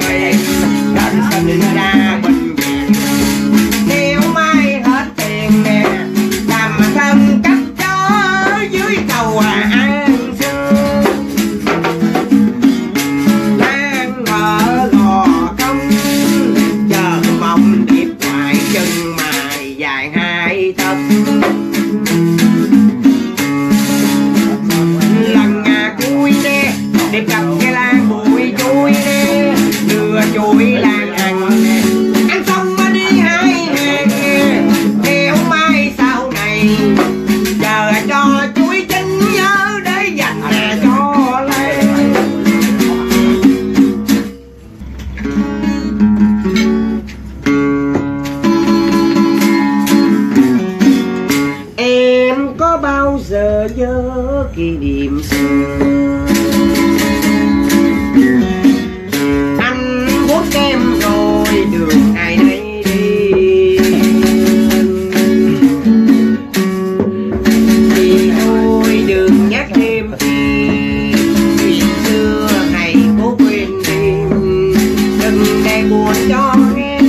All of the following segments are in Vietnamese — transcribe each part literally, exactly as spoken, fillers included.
đời đến sinh ra bệnh viện, nếu mai hết tiền nè làm thân cấp chó dưới cầu an sương, đang mở lò công chờ mong điệp hoài chân mài dài hai tấc. Lần à cuối nè điệp gặp cái lan bụi chuối nè, đưa chuối lan ăn nè, ăn xong mà đi hai hàng nè, theo mai sau này chờ cho chuối chín nhớ để dành nè cho lấy. Em có bao giờ nhớ kỷ niệm xưa, anh vuốt kem rồi đường ai nấy đi, thì thôi đừng nhắc thêm chi chuyện xưa này cố quên đi, đừng để buồn cho em.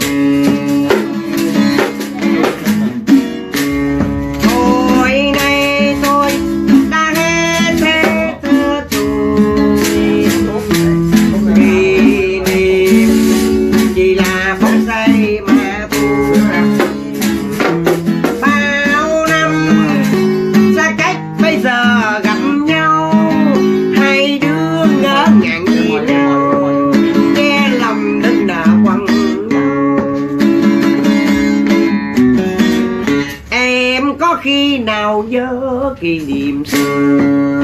Thôi nay tôi đã hết thế thơ tuổi, kỷ niệm chỉ là phóng giây mà thôi. Bao năm xa cách bây giờ gặp nhau, hai đứa ngỡ ngàng nhìn nhau, nghe lòng đứt nở quăng nhau. Em có khi nào nhớ kỷ niệm xưa,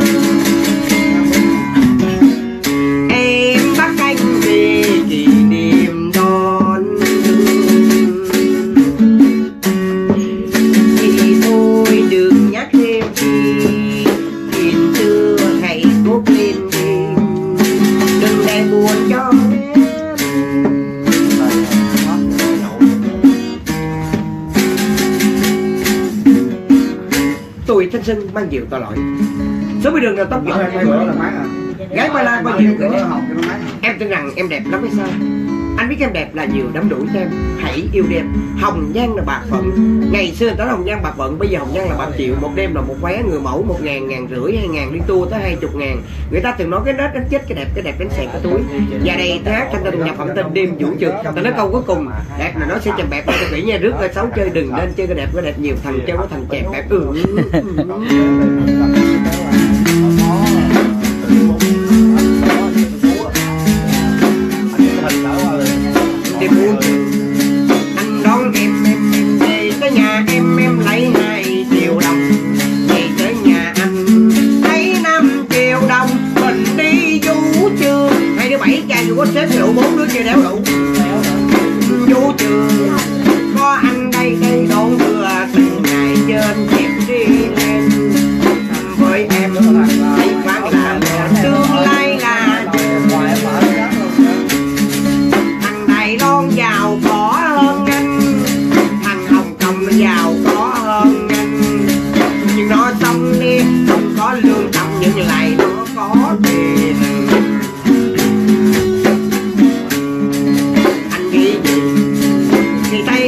em bắt anh về kỷ niệm đón đưa, thì thôi đừng nhắc thêm chi chuyện xưa hãy cốt lên đi, đừng để buồn cho em. Tôi thanh xuân mang nhiều tội lỗi, số bên đường nào tóc giỏi hai bữa là mát à. Gái Ba La có nhiều người đẹp, em tin rằng em đẹp lắm hay sao? Anh biết em đẹp là nhiều đắm đuổi cho em, hãy yêu đi em. Hồng nhan là bạc phận, ngày xưa người ta nói hồng nhan bạc phận, bây giờ hồng nhan là bạc triệu. Một đêm là một vé người mẫu một ngàn, ngàn rưỡi, hai ngàn, đi tour tới hai chục ngàn. Người ta thường nói cái nết đánh chết cái đẹp, cái đẹp đánh xẹt cái túi. Và đây tôi hát trong ta nhập phẩm tên đêm vũ trường. Ta nói câu cuối cùng đẹp là nó sẽ chầm bẹp, tôi nghĩ nha, rước ra xấu chơi đừng nên chơi cái đẹp, cái đẹp nhiều thằng chơi có thằng chẹp bẹp. Ừ. Anh đón em em em về tới nhà em em lấy hai triệu đồng, về tới nhà anh lấy năm triệu đồng, mình đi vũ trường, hai đứa bảy chai dù có xếp rượu, bốn đứa chơi đéo đủ. Vũ trường có anh đây đây đón đưa từng ngày trên dẹp đi lên, với em hãy phán là tương lai là thằng Đài Loan giàu có hơn anh, thằng Hồng Kông nó giàu có hơn anh, nhưng nó xong đi không có lương tâm nhưng lại nó có tiền. Anh nghĩ gì thì tay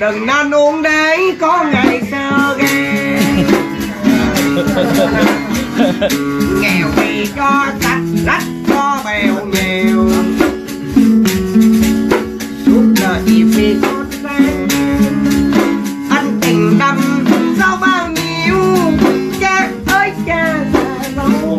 đừng nên uống để có ngày xưa ghê. Nghèo thì cho sạch, rách cho bèo nhiều, suốt đời chỉ vì con sang. Anh tình đâm sao bao nhiêu, cha ơi cha già lâu.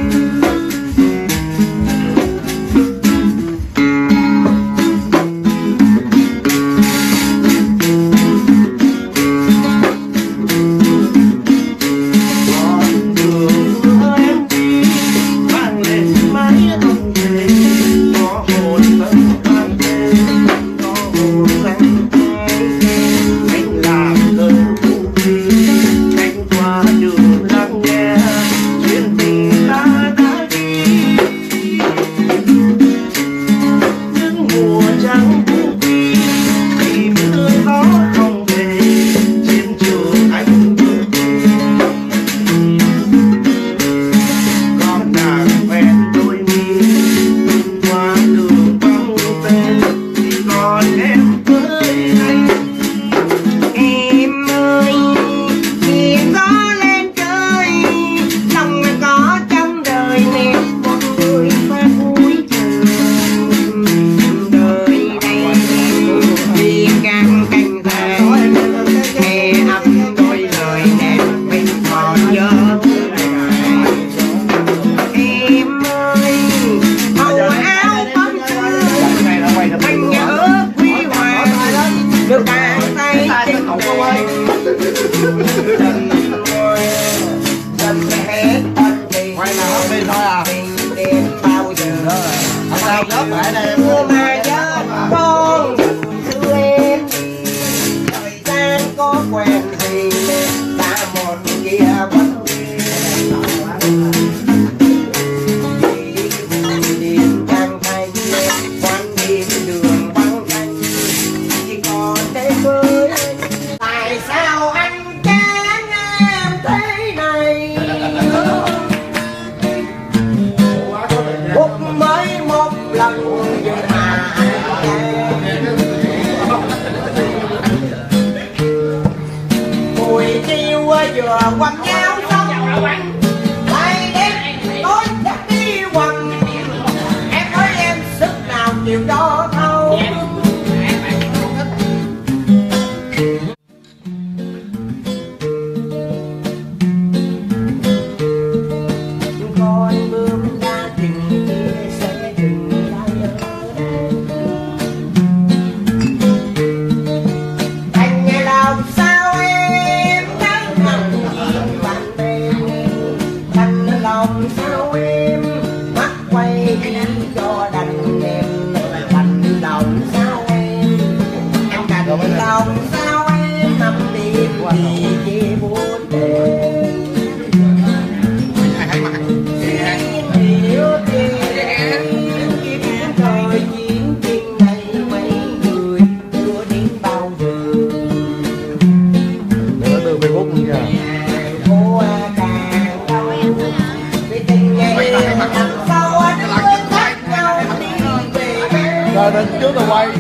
Trước rồi quay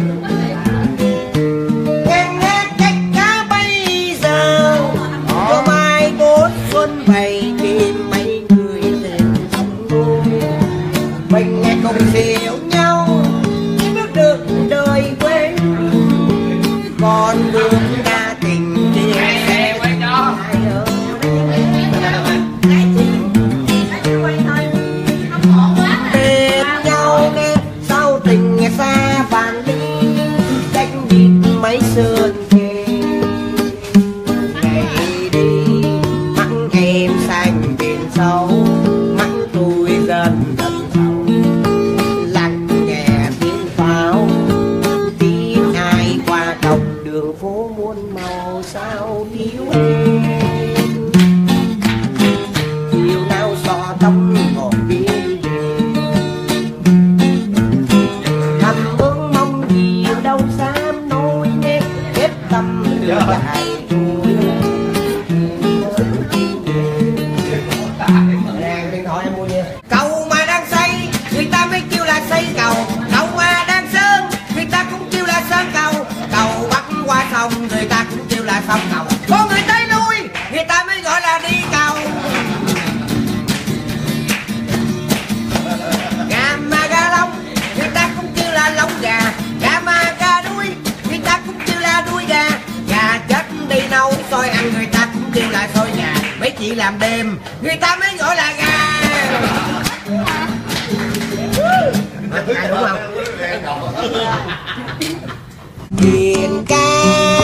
em nghe cách cá bây giờ cho mai bốn xuân bày tìm mấy người tình sống đôi mình nghe cùng dìu nhau bước được đời quên còn được đa tình kia sẽ quay cho bên nhau nghe sau tình nghe xa bàn đi cách nhịp mấy sơn kề ngày đi mắng em xanh biển sâu mắng tôi dần dần sâu lặng nghe tiếng pháo tiếng ai qua đọc đường phố muôn màu sao thiếu em chiều nào xỏ tóc còn viên thầm ước mong gì làm đêm, người ta mới gọi là gà. Đúng không? Thuyền ca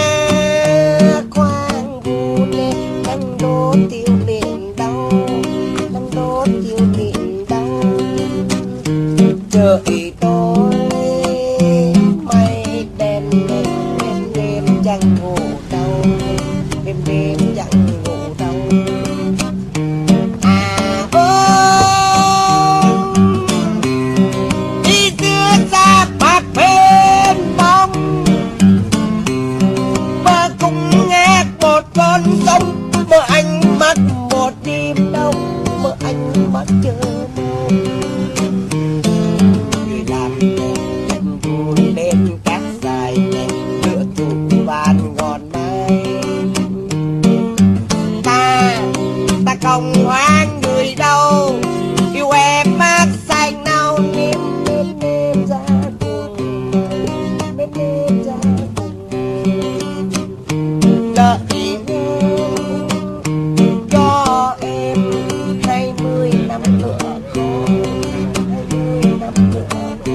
khoan buồn lên, đang đốt tiêu miền đau, đang đốt tiêu miền đau. Trời tối mây đen đen, đêm đêm chẳng ngủ đâu, đêm đêm chẳng ngủ đâu. À ôi đi xưa xa bạc bên bóng, mơ cùng nghe một con sông, mơ anh mất một đêm đông, mơ anh mất chờ mong. Người làm chân buồn lên cát dài nhẹ, lửa tụ vàn ngọn mai. Ta, ta không hoang người đâu, yêu em mắt xanh nâu nếm nếm nếm ra buồn, nếm nếm ra buồn. Đợi cho em hai mươi năm nữa, hai mươi năm nữa.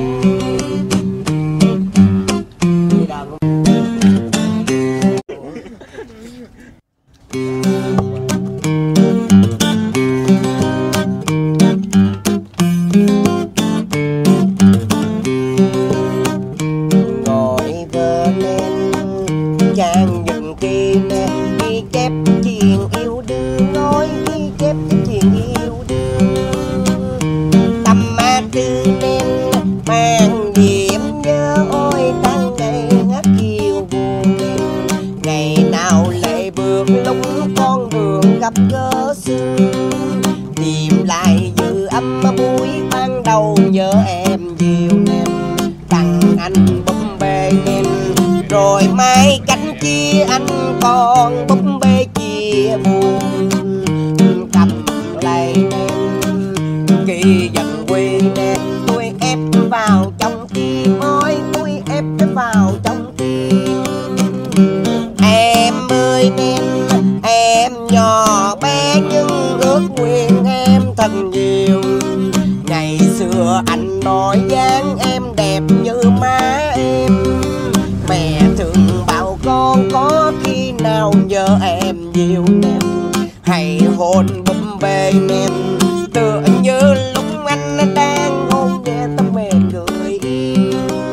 Ngồi vơ lên trang những kim ghi chép chuyện yêu đương, nói ghi chép chuyện yêu đương. Tâm ma tư nên mang điểm nhớ, ôi tăng ngày ngắt chiều buồn. Ngày nào lại bước lúc con đường gặp gỡ xưa, tìm lại dư âm buổi ban đầu nhớ em dịu nem. Tặng anh búp bê em, rồi mai cánh chia anh còn búp bê chia buồn. Cầm lấy em kỳ dần quê nè, tôi ép vào trong tim, ôi tôi ép vào trong tim. Em ơi em, em nhỏ bé nhưng ước nguyện em thật nhiều. Ngày xưa anh nói dáng em đẹp như má em, mẹ thường bảo con có khi nào nhớ em nhiều em. Hãy hôn búp bê em, tựa như lúc anh đang hôn nhẹ tấm mềm người yêu.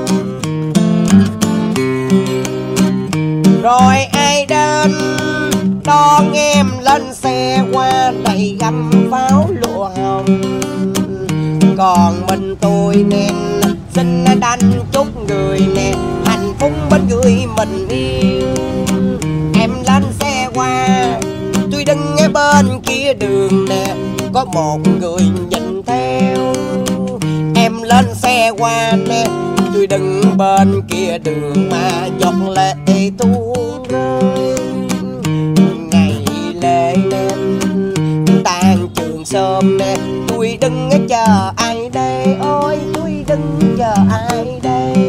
Rồi ai đến đón em lên xe qua đầy găm pháo lụa hồng. Còn mình tôi nên xin đành chúc người nè hạnh phúc bên người mình yêu. Em lên xe qua, tôi đứng ở bên kia đường nè, có một người nhìn theo. Em lên xe qua nè, tôi đứng bên kia đường mà giọt lệ tuôn rơi. Ngày lễ nên tan trường sớm nè, tôi đứng chờ ai đây, ôi tôi đứng chờ ai đây.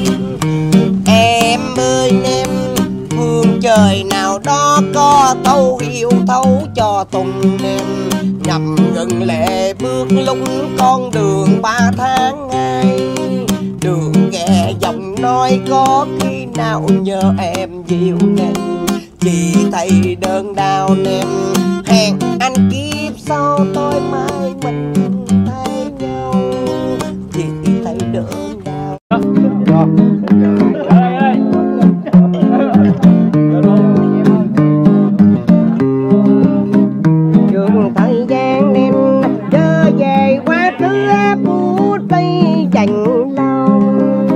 Em ơi em, phương trời nào đó có thấu yêu thấu cho tùng em. Nhằm ngừng lệ bước lúc con đường ba tháng ngày, đường ghé giọng nói có khi nào nhớ em dịu em. Chỉ thấy đơn đau em, hẹn anh kiếp sau tôi mai mình thấy nhau. Chỉ thấy đơn đau. Trường thời gian nên trở về quá khứ bút tay dành lòng.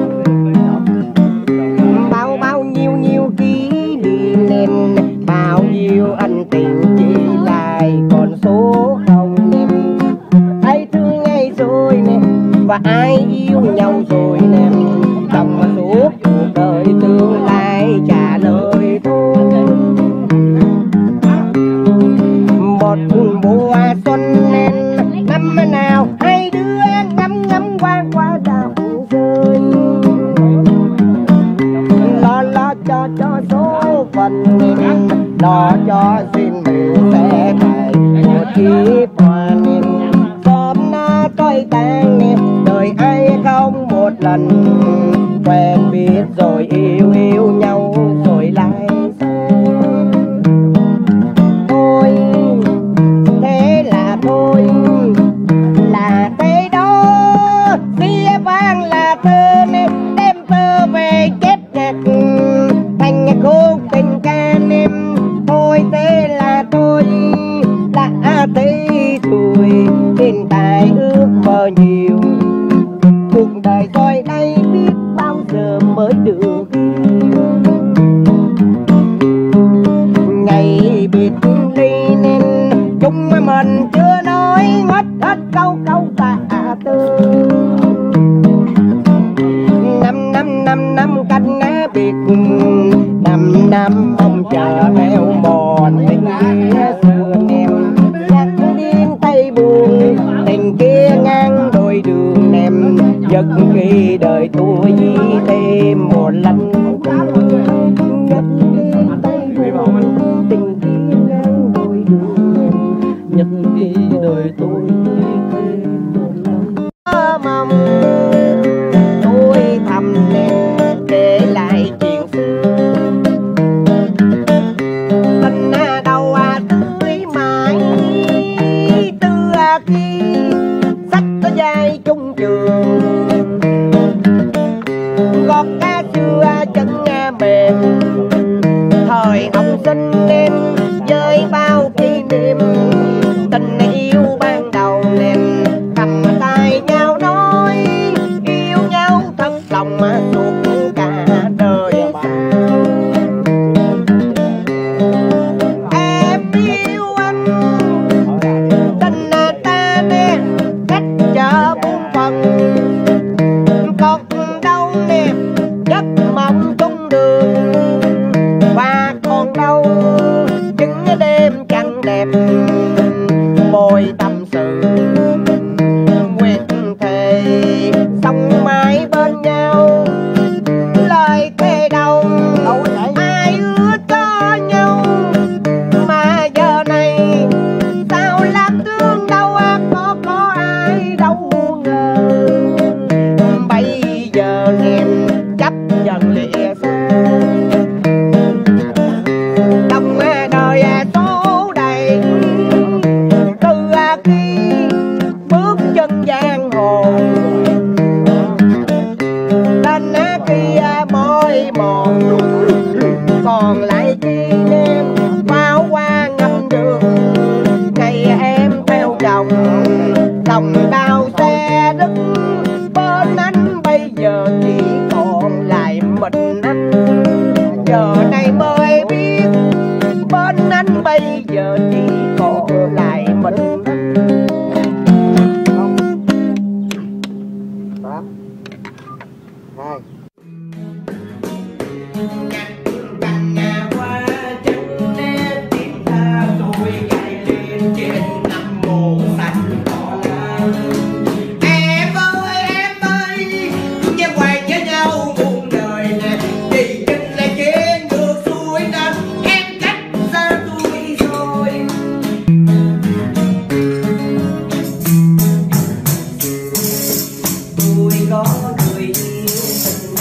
Bao bao nhiêu nhiêu kỷ niệm nên bao nhiêu ân tình chỉ lại còn số không em. Thấy thương ngay rồi nè, và ai yêu nhau rồi nè, trong suốt cuộc đời tương lai trả lời thôi. Một mùa xuân nên năm nào hai đứa ngắm ngắm qua qua đào rơi. Lo lo cho cho số phận, lo cho xin mình sẽ phải kiếp hòa niệm sớm na trôi tan niệm đời ai không một lần quen biết rồi yêu yêu nhau rồi lại thôi thế là thôi là thế đó xia vang là thơ nên đem thơ về kết nhạc thành khúc tình ca nên thôi thế là thôi là thế thôi hiện tại ước mơ nhiều cuộc đời rồi đây biết bao giờ mới được ngày biệt ly nên chúng mình chưa nói hết hết câu câu tạ tư năm năm năm năm canh á biệt năm năm ông chờ theo mòn tình kia sườn em nhắc điên tay buồn tình kia ngang đôi đường em giấc khi đời tôi thêm một lần nhắc điên tay buồn tình kia ngang đôi đường em nhắc khi đời tôi thêm một lần mong tôi thầm em kể lại chuyện tình đầu à tươi mãi từ khi sách có dài chung trường gót cá chưa chân mềm thời học sinh đêm với bao kỷ niệm tình yêu ban đầu em cầm tay nhau nói yêu nhau thật lòng mà suốt cả đời em yêu anh tình ta nè cách chợ buôn phần còn đâu nè giấc mộng tung đường và còn đâu những đêm trăng đẹp môi tâm sự nguyện thề sống mãi bên nhau lời thề đầu ai ước có nhau mà giờ này sao làm thương đâu có có ai đâu ngờ bây giờ em chấp nhận lìa xa đồng đời số đầy từ khi bước chân giang hồ đến khi mỏi mòn còn lại chi đêm pháo hoa ngâm đường ngày em theo chồng đồng đau xe đứt bên anh bây giờ chỉ còn lại mình anh giờ này mới biết bên anh bây giờ chỉ còn lại mình anh tám hai có người yêu tình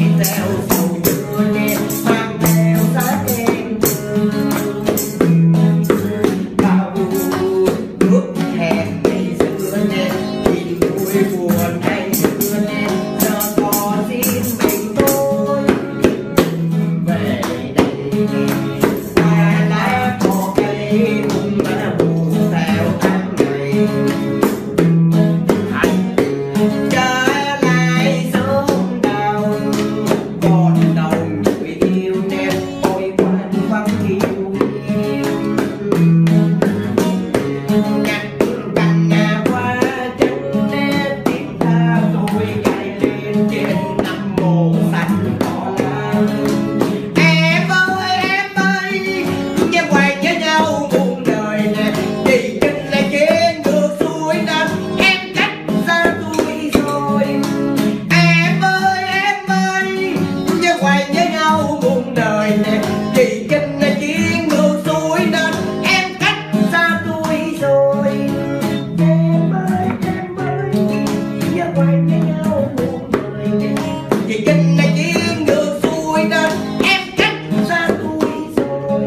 theo sầu đưa nè mang theo sát em bao nước hẹn ngày xưa nè tình vui buồn hay xưa nè giờ có xin mình thôi về đây qua lá cỏ cây cũng đã buồn theo tháng ngày trở lại sớm đầu còn đầu người yêu em ôi quên vắng yêu nhặt cành nhà qua chân nét tiếng tha tôi gảy lên trên năm mồ xanh cỏ lam em ơi em ơi em quay với nhau muôn đời nè đi chân lại trên ngược xuôi đất em cách xa tôi rồi em ơi em ơi em quay với nhau muôn đời nè đi chân lại trên ngược xuôi đất em cách xa tôi rồi em ơi em ơi em quay với nhau muôn đời nè đi chân lại trên ngược xuôi đất em cách xa tôi rồi.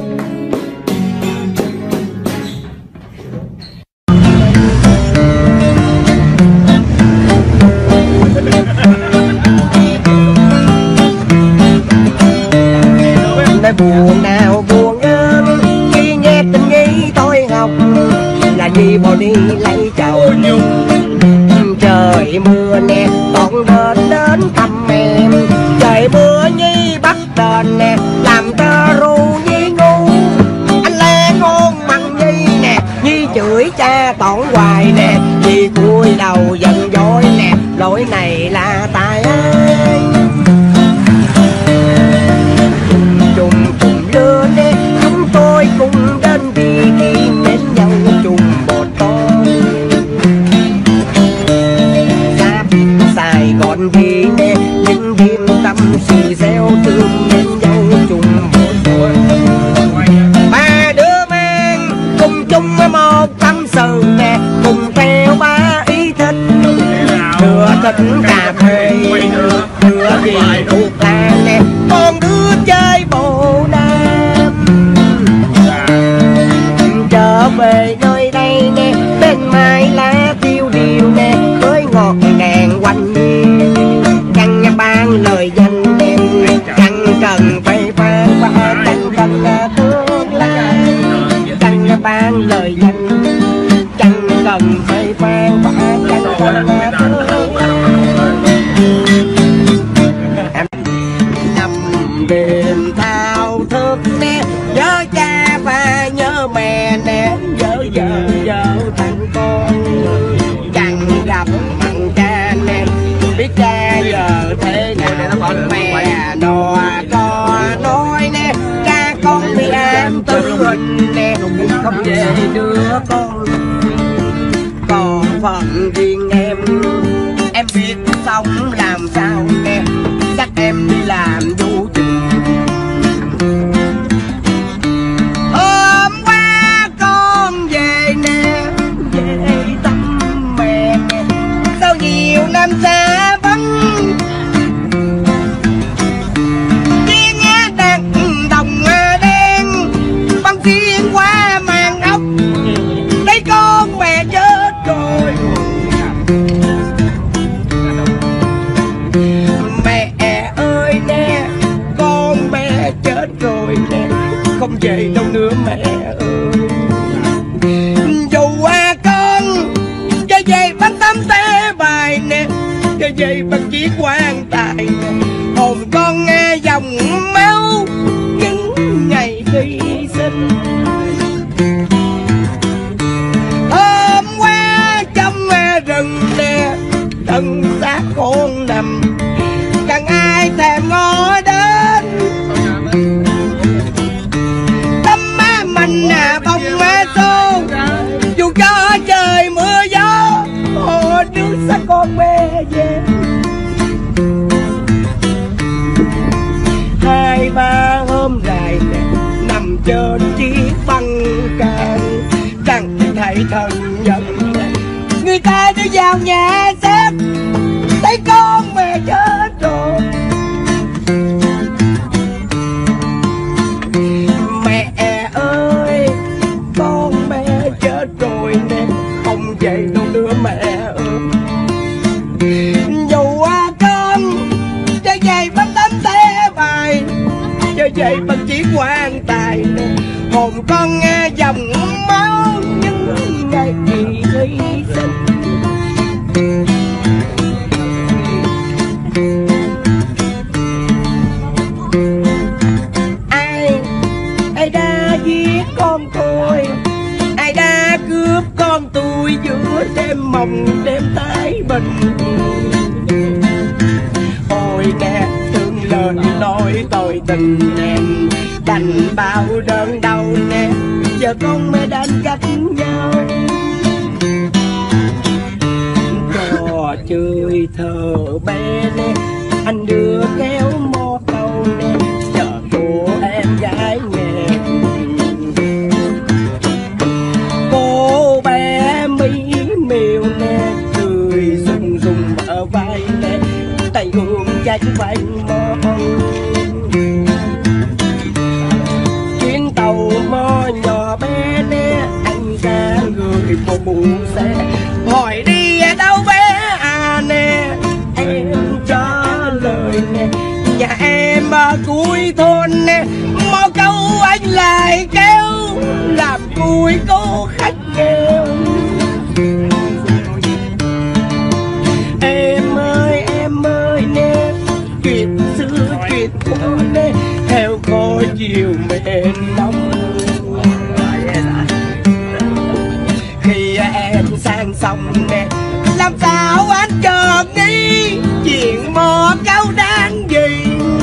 Nơi buồn nào buồn ơn khi nghe tình nghĩ tôi học là đi bỏ đi lấy chồng trời mưa nè toàn đến đến thăm em trời mưa nhi bắt đền nè làm tơ ru nhi ngu anh le ngôn mặn nhi nè nhi chửi cha tỏn hoài nè vì cúi đầu giận dỗi nè lỗi này là tại ai chung chung đưa nè chúng tôi cùng đến vì khi mến nhau chung một con ra biết Sài Gòn vì nè những đêm tâm sự gieo thương mến nhau chung một con ba đứa mang cùng chung một tâm sự nè cùng theo ba ý thích đưa thích cà phê đưa gì thuốc lá nè con đứa chơi bộ nam trở về nơi đây nè bên mai lá tiêu điều nè với ngọt ngàn quanh chẳng ban lời danh em chẳng cần phải phán và chẳng cần tương lai chẳng ban lời danh chẳng cần phải phán và chẳng cần tương lai nằm đêm thao thức nè nhớ cha và nhớ mẹ nè nhớ vợ vợ thằng con chẳng gặp thằng cha nè biết cha giờ thế nào mẹ đò co nói nè cha con thì em tư hình nè không về đứa con còn phần riêng em em biết sống làm sao nè chắc em đi làm vũ trường hôm qua con về nè về thăm mẹ sau nhiều năm xa vắng tiếng đàn đồng đen băng xuyên qua màn ốc thấy con mẹ chết rồi mẹ ơi nè con mẹ chết rồi nè không về đâu nữa mẹ ơi dù qua con cho về bắn tấm té bài nè cho về bằng chiếc quan tài nè hồn con nghe dòng máu những ngày hy sinh hôm qua trong rừng nè thân xác con nằm chẳng ai thèm ngó đến tâm má mình à bông má xô dù cho trời mưa gió hồ nước sẽ con bé về hai ba hôm dài nè nằm trên chiếc băng càng chẳng thấy thân nhận người ta đưa vào nhà xác thấy con mẹ chết rồi chơi vậy bằng chỉ quan tài nè. Hồn con nghe dòng máu những ngày kỳ hy sinh. Ai, ai đã giết con tôi, ai đã cướp con tôi giữa đêm mộng đêm tái bình. Ôi nè thương lời nói tôi tình em đành bao đơn đau nè, giờ con mới đang cách nhau. Trò chơi thơ bé nè, anh đưa kéo mò câu nè, chờ của em gái nghèo. Cô bé mỹ miều nè, cười rung rung ở vai nè, tay hương trách vành mòn. Chuyến tàu mò nhỏ bé nè, anh ra người phụ xe hỏi đi đâu bé à nè, em trả lời nè, nhà em ở cuối thôn nè, mò câu anh lại kéo làm vui cô khách nghèo. Em ơi em ơi nè, chuyện xưa chuyện cũ nè, theo có chiều mệt lòng. Khi em sang sông nè, làm sao anh chợt nghĩ chuyện mò câu đáng gì.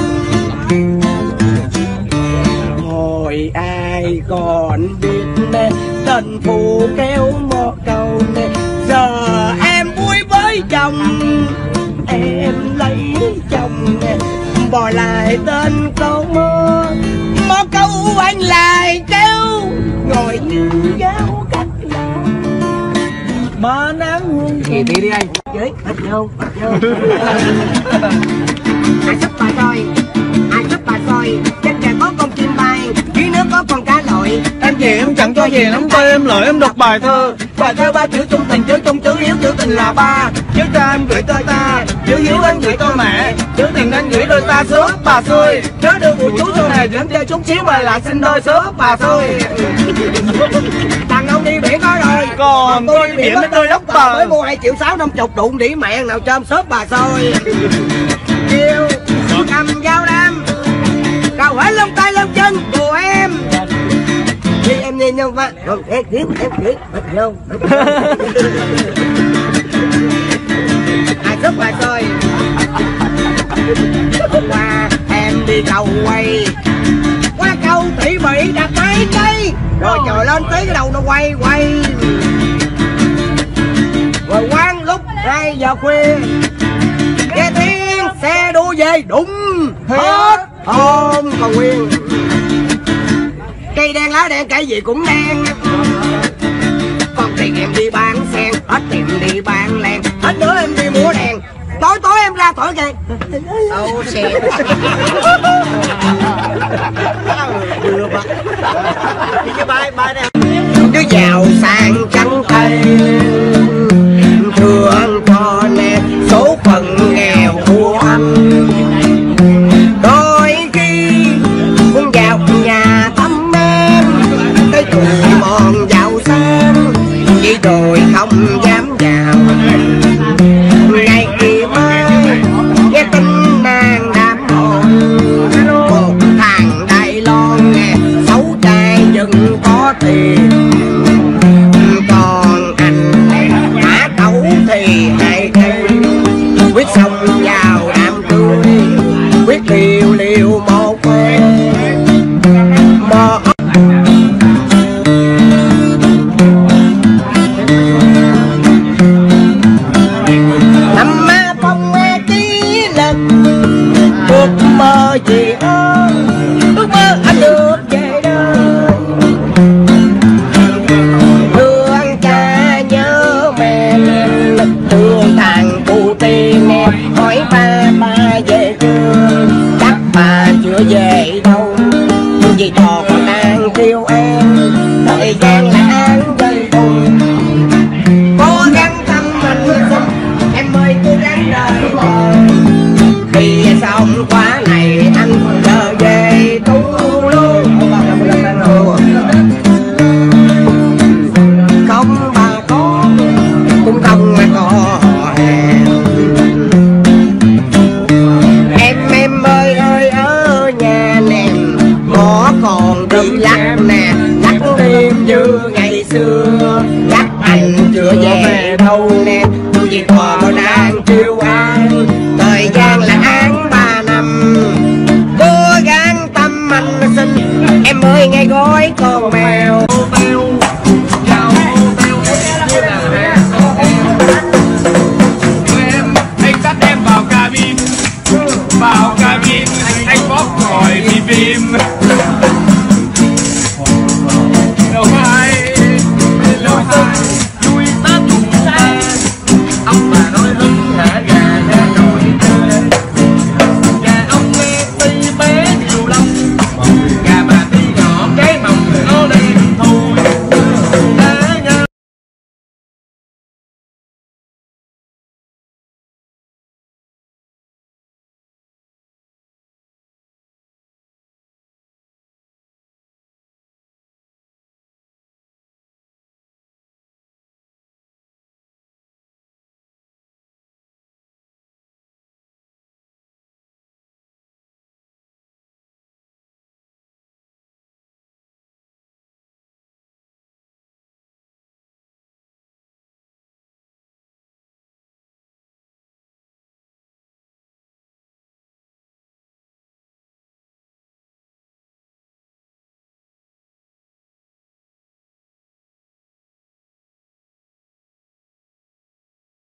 Hồi ai còn biết nè, tình phụ kéo mò câu nè, giờ em vui với chồng, em lấy chồng nè, bỏ lại tên câu mơ, mò câu anh lại kéo ngồi như giáo cách lòng. Ba nắng hương Thì đi đi anh. với hết vô vô. Ai giúp bà rồi, ai giúp bà rồi, trên trời có con chim bay, dưới nước có con cá lội. Em gì em chẳng cho gì lắm tay em lợi em đọc bài thơ. Bài thơ ba chữ trung tình, chữ trung chữ hiếu, chữ tình là ba. Chữ cha em gửi tôi ta, chữ hiếu anh gửi tôi mẹ, chữ tình anh gửi đôi ta sớm bà xui. Chớ đưa phụ chú sau này dẫn theo chút xíu mà lại xin đôi sớm bà xui. Thằng ông đi biển có rồi, Còn tôi đi biển với tôi lóc bà. mới mua hai triệu sáu năm chục đụng đĩ mẹ nào chôm xốp bà xôi. Chiều cầm dao đam, cầu hết lông tay lông chân của em. Đi em nhìn nhau ba, rồi em kiếm em kiếm không. Ai giúp bà xôi. Hôm qua em đi cầu quay, qua câu tỷ bị đặt mấy cây, rồi trời lên tới cái đầu nó quay quay. Rồi quán lúc hai giờ khuya, nghe tiếng xe đua về đụng hết không còn nguyên. Cây đen lá đen cái gì cũng đen, còn tiền em đi bán sen, hết tiền đi bán len, hết nữa em đi mua đèn, tối tối em ra thổi kìa. Oh shit. Đưa ba. Đi cái bài bài này. Đứa giàu sang trắng tay, thương cho nè số phận nghèo của anh. Đôi khi muốn vào nhà thăm em, cái tuổi mòn giàu sang, chỉ rồi không dám vào. Ngày kỳ mai nghe tin nàng đám hồn, một thằng Đài Loan nè xấu trai nhưng có tiền. Còn anh mã tấu thì hai cây, quyết xong vào đám cưới, quyết liều liều một quen mò. Năm má phong ma ký lực, ước mơ gì ơi, ước mơ anh được về đâu. Thương cha nhớ mẹ, thương thằng cụ tiên nè, hỏi ba ba về chưa, chắc bà chưa về